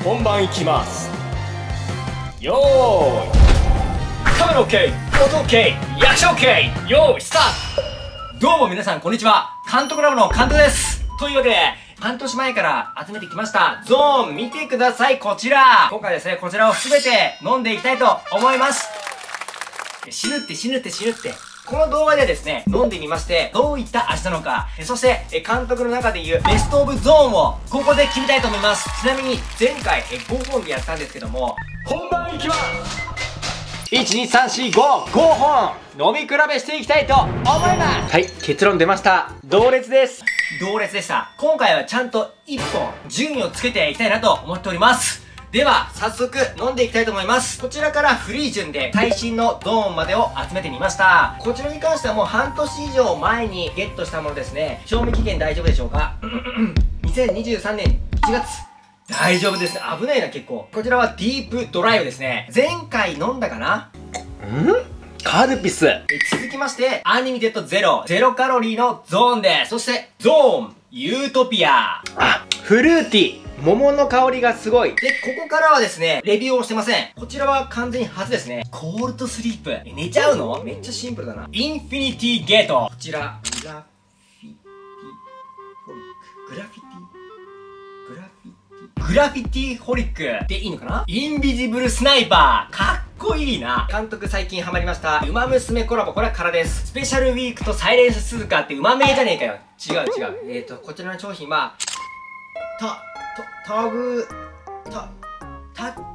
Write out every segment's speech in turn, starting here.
本番いきます。よーい、カメラ OK、音 OK、役者 OK、よーいスタート。どうも皆さんこんにちは、監督ラボの監督です。というわけで半年前から集めてきましたゾーン見てください。こちら今回ですね、こちらを全て飲んでいきたいと思います。死ぬって。この動画ではですね、飲んでみまして、どういった味なのか、そして、監督の中でいうベストオブゾーンを、ここで決めたいと思います。ちなみに、前回、5本でやったんですけども、本番いきます！ 1、2、3、4、5、5本飲み比べしていきたいと思います。はい、結論出ました。同列です。同列でした。今回はちゃんと1本、順位をつけていきたいなと思っております。では、早速飲んでいきたいと思います。こちらからフリー順で最新のゾーンまでを集めてみました。こちらに関してはもう半年以上前にゲットしたものですね。賞味期限大丈夫でしょうか2023年1月。大丈夫です。危ないな、結構。こちらはディープドライブですね。前回飲んだかな？カルピス。続きまして、アンリミテッドゼロカロリーのゾーンです。そして、ゾーンユートピア。あ、フルーティー。桃の香りがすごい。で、ここからはですね、レビューをしてません。こちらは完全に初ですね。コールドスリープ。寝ちゃうの？めっちゃシンプルだな。インフィニティゲート。こちら、グラフィティホリックでいいのかな？インビジブルスナイパー。かっこいいな。監督最近ハマりました。ウマ娘コラボ、これは空です。スペシャルウィークとサイレンス鈴鹿ってウマ名じゃねえかよ。違う。こちらの商品は、タッ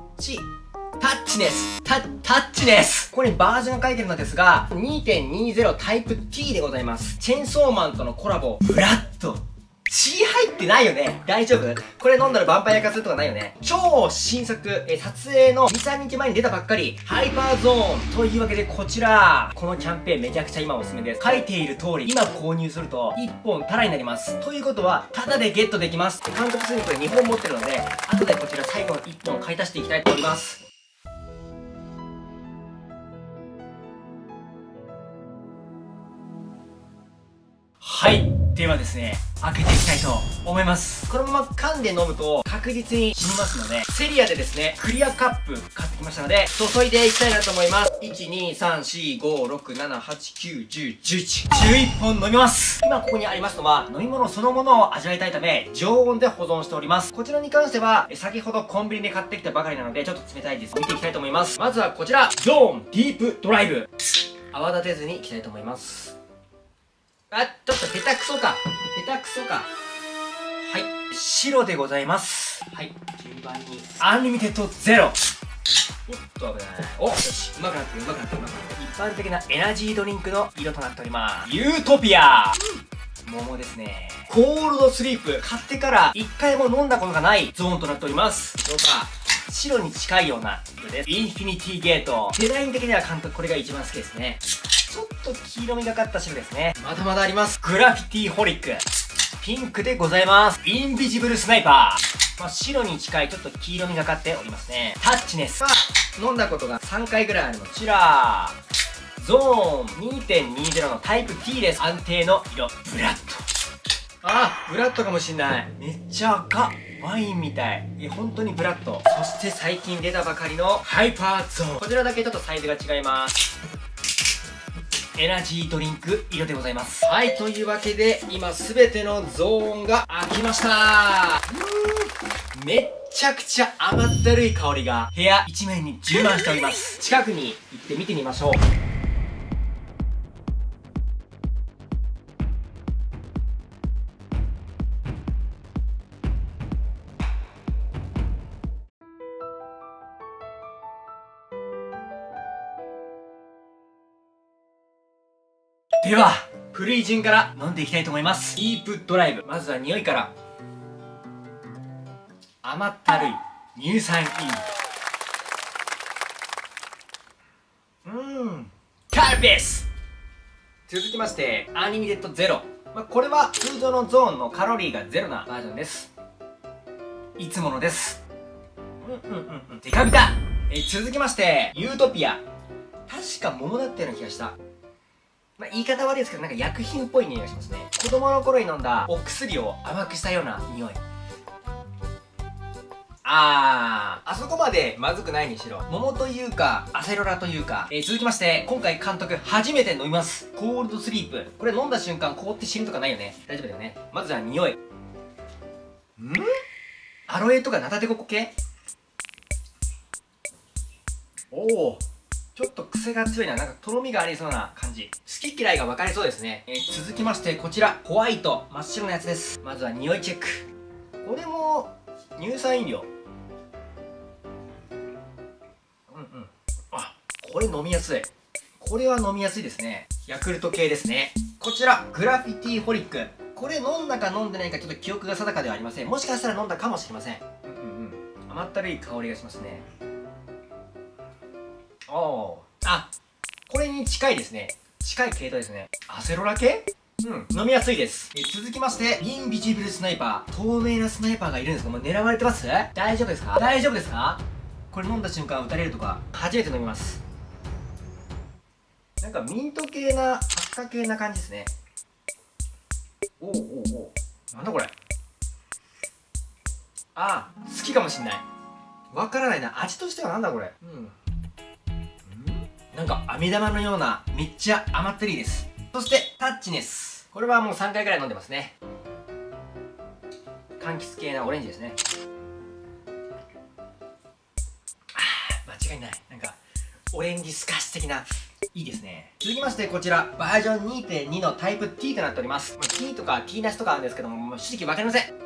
チネス。ここにバージョンが書いてるのですが、2.20 タイプ T でございます。チェンソーマンとのコラボ。ブラッド。血入ってないよね？大丈夫？これ飲んだらヴァンパイア化するとかないよね？超新作、撮影の 2,3 日前に出たばっかり、ハイパーゾーンというわけでこちら、このキャンペーンめちゃくちゃ今おすすめです。書いている通り、今購入すると1本タダになります。ということは、タダでゲットできます。監督すでにこれ2本持ってるので、後でこちら最後の1本を買い足していきたいと思います。はい。ではですね、開けていきたいと思います。このまま噛んで飲むと確実に死にますので、セリアでですね、クリアカップ買ってきましたので、注いでいきたいなと思います。1、2、3、4、5、6、7、8、9、10、11。11本飲みます。今ここにありますのは、飲み物そのものを味わいたいため、常温で保存しております。こちらに関しては、先ほどコンビニで買ってきたばかりなので、ちょっと冷たいです。見ていきたいと思います。まずはこちら、ゾーンディープドライブ。泡立てずにいきたいと思います。あ、ちょっと下手くそか。はい。白でございます。はい。順番に、アンリミテッドゼロ。おっと、危ない。お、よし。うまくなってる。一般的なエナジードリンクの色となっております。ユートピア。桃ですね。コールドスリープ。買ってから一回も飲んだことがないゾーンとなっております。どうか。白に近いような色です。インフィニティゲート。デザイン的には監督これが一番好きですね。ちょっと黄色みがかった白ですね。まだまだあります。グラフィティホリック。ピンクでございます。インビジブルスナイパー。白に近いちょっと黄色みがかっておりますね。タッチネス。飲んだことが3回ぐらいあるの。こちら。ゾーン 2.20 のタイプ T です。安定の色。ブラッド。ブラッドかもしんない。めっちゃ赤。ワインみたい。本当にブラッド。そして最近出たばかりのハイパーゾーン。こちらだけちょっとサイズが違います。エナジードリンク色でございます。はい、というわけで、今すべてのゾーンが開きました。めっちゃくちゃ甘ったるい香りが部屋一面に充満しております。近くに行って見てみましょう。では、古い順から飲んでいきたいと思います。ディープドライブ。まずは匂いから。甘ったるい乳酸菌。カルピス。続きまして、アンリミテッドゼロ。これは通常のゾーンのカロリーがゼロなバージョンです。いつものです。デカビタ。続きまして、ユートピア。確か桃だったような気がした。言い方悪いですけど、なんか薬品っぽい匂いがしますね。子供の頃に飲んだお薬を甘くしたような匂い。 あそこまでまずくないにしろ。桃というか、アセロラというか。続きまして、今回監督初めて飲みます。コールドスリープ。これ飲んだ瞬間凍って死ぬとかないよね。大丈夫だよね。まずは匂い。アロエとかナタデココ系。おお、ちょっと癖が強いな。なんかとろみがありそうな感じ。好き嫌いが分かれそうですね。続きましてこちらホワイト、真っ白なやつです。まずは匂いチェック。これも乳酸飲料。あ、これ飲みやすい。これは飲みやすいですね。ヤクルト系ですね。こちらグラフィティホリック。これ飲んだか飲んでないかちょっと記憶が定かではありません。もしかしたら飲んだかもしれません。甘ったるい香りがしますね。あ、これに近いですね。近い系統ですね。アセロラ系？飲みやすいです。続きまして、インビジブルスナイパー。透明なスナイパーがいるんですが、もう狙われてます？大丈夫ですか？大丈夫ですか？これ飲んだ瞬間撃たれるとか、初めて飲みます。なんかミント系な、発火系な感じですね。なんだこれ。好きかもしんない。わからないな。味としてはなんだこれ。なんか飴玉のような、めっちゃ甘ったりです。そしてタッチネス。これはもう3回ぐらい飲んでますね。柑橘系なオレンジですね。間違いない。なんかオレンジスカッシュ的な、いいですね。続きましてこちらバージョン 2.2 のタイプ T となっております。T とか T なしとかあるんですけども、正直わかりません。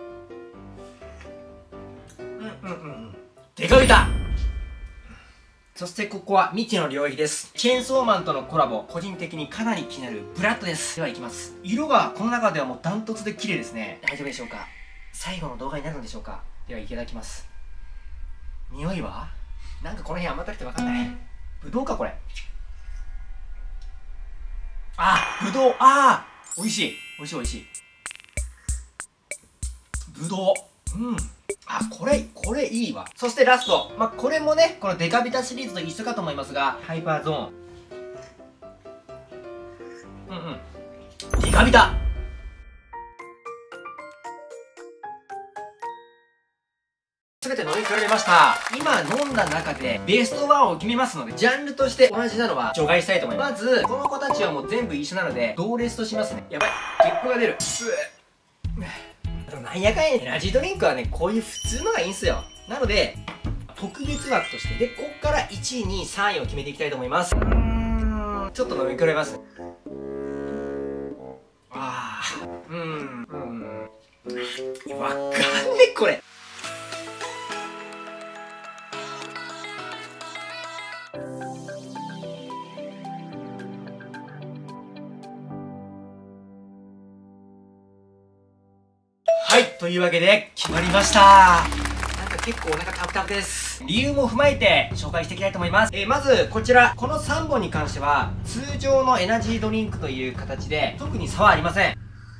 デカビタ。そしてここは未知の領域です。チェーンソーマンとのコラボ、個人的にかなり気になるブラッドです。ではいきます。色がこの中ではもうダントツで綺麗ですね。大丈夫でしょうか？最後の動画になるのでしょうか？ではいただきます。匂いはなんかこの辺甘ったるくて分かんない。ぶどうかこれ。ぶどう。美味しい。美味しい美味しい。ぶどう。これいいわ。そしてラスト。これもね、このデカビタシリーズと一緒かと思いますが、ハイパーゾーン。デカビタ。全て飲み比べました。今飲んだ中でベストワンを決めますので、ジャンルとして同じなのは除外したいと思います。まず、この子たちはもう全部一緒なので、同列としますね。やばい。ゲップが出る。なんやかんやエナジードリンクはね、こういう普通のがいいんすよ。なので、特別枠として、で、こっから1位、2位、3位を決めていきたいと思います。ちょっと飲み比べます。わかんねえ、これ。はい、というわけで決まりました。なんか結構お腹タプタプです。理由も踏まえて紹介していきたいと思います。まずこちら、この3本に関しては通常のエナジードリンクという形で特に差はありません。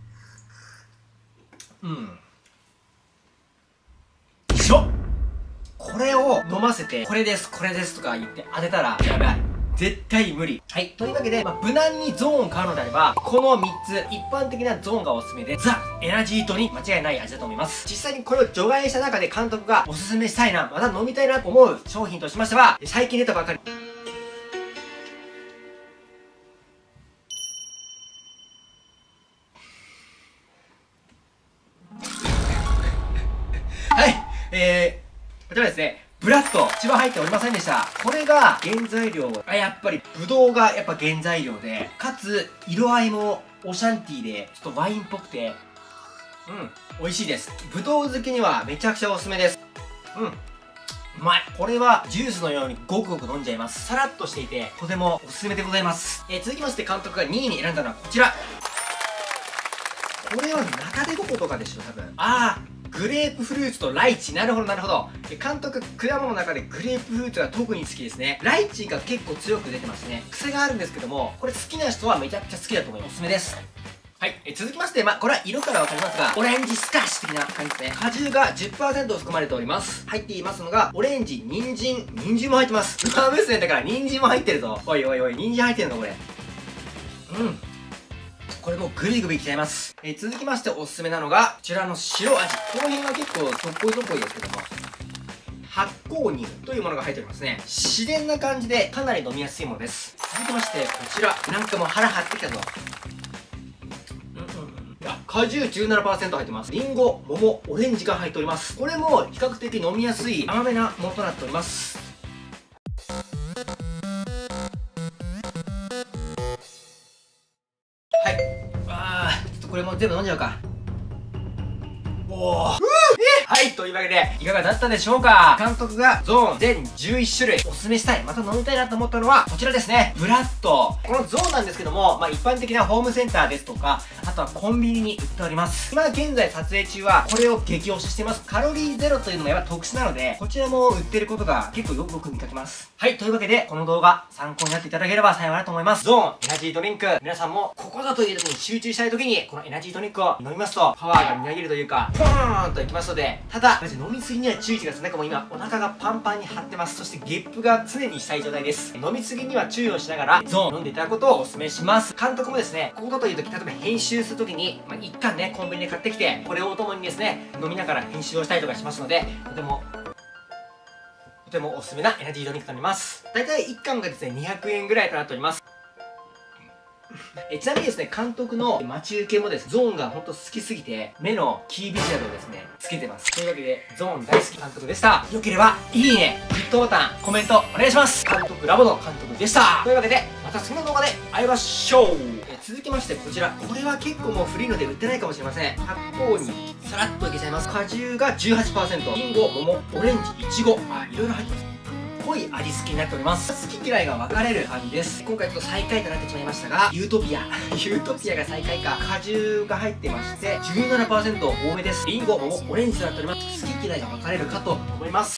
これを飲ませて、これです、これですとか言って当てたらやばい。絶対無理。はい。というわけで、無難にゾーンを買うのであれば、この3つ、一般的なゾーンがおすすめで、ザ・エナジードリンク間違いない味だと思います。実際にこれを除外した中で監督がおすすめしたいな、また飲みたいなと思う商品としましては、最近出たばかり。はい。こちらですね。ブラッド、一番入っておりませんでした。これが原材料、やっぱりブドウがやっぱ原材料で、かつ色合いもオシャンティーで、ちょっとワインっぽくて、美味しいです。ブドウ好きにはめちゃくちゃおすすめです。うまい。これはジュースのようにごくごく飲んじゃいます。さらっとしていて、とてもおすすめでございます。続きまして監督が2位に選んだのはこちら。これはナタデココとかでしょ、多分。グレープフルーツとライチ。なるほど、なるほど。監督、果物の中でグレープフルーツが特に好きですね。ライチが結構強く出てますね。癖があるんですけども、これ好きな人はめちゃくちゃ好きだと思います。おすすめです。はい。続きまして、これは色からわかりますが、オレンジスカッシュ的な感じですね。果汁が 10% 含まれております。入っていますのが、オレンジ、人参も入ってます。うま娘だから人参も入ってるぞ。おいおいおい、人参入ってるのこれ。これもうグリグリいきちゃいます。続きましておすすめなのが、こちらの白味。この辺は結構とっこいとっこいですけども。 発酵乳というものが入っておりますね。自然な感じでかなり飲みやすいものです。続きましてこちら、なんかもう腹張ってきたぞ。果汁 17% 入ってます。リンゴ、桃、オレンジが入っております。これも比較的飲みやすい甘めなものとなっております。はい。ちょっとこれも全部飲んじゃうか。おー。はい、というわけで、いかがだったでしょうか。監督がゾーン全11種類おすすめしたい、また飲みたいなと思ったのは、こちらですね。ブラッド。このゾーンなんですけども、一般的なホームセンターですとか、あとはコンビニに売っております。今現在撮影中は、これを激推ししています。カロリーゼロというのがやっぱ特殊なので、こちらも売ってることが結構よく見かけます。はい、というわけで、この動画参考になっていただければ幸いだと思います。ゾーン、エナジードリンク。皆さんも、ここだという時に集中したい時に、このエナジードリンクを飲みますと、パワーがみなぎるというか、ポーンといきますので、ただ、飲みすぎには注意してください。なんかもう今、お腹がパンパンに張ってます。そしてゲップが常にしたい状態です。飲みすぎには注意をしながら、ゾーン飲んでいただくことをお勧めします。監督もですね、ここだという時、例えば編集する時に、一貫ね、コンビニで買ってきて、これをお供にですね、飲みながら編集をしたりとかしますので、とてもおすすめなエナジードリンクとなります。だいたい1缶がですね、200円ぐらいとなっております。ちなみにですね、監督の待ち受けもですね、ゾーンがほんと好きすぎて、目のキービジュアルをですね、つけてます。というわけで、ゾーン大好き監督でした。よければ、いいね、グッドボタン、コメントお願いします。監督ラボの監督でした。というわけで、また次の動画で会いましょう。続きましてこちら、これは結構もう古いので売ってないかもしれません。発酵にさらっといけちゃいます。果汁が 18%、リンゴ、桃、オレンジ、イチゴ、いろいろ入ってます。濃い味付けになっております。好き嫌いが分かれる感じです。今回ちょっと最下位となってしまいましたが、ユートピアが最下位か。果汁が入ってまして 17% 多めです。リンゴ、桃、オレンジとなっております。好き嫌いが分かれるかと思います。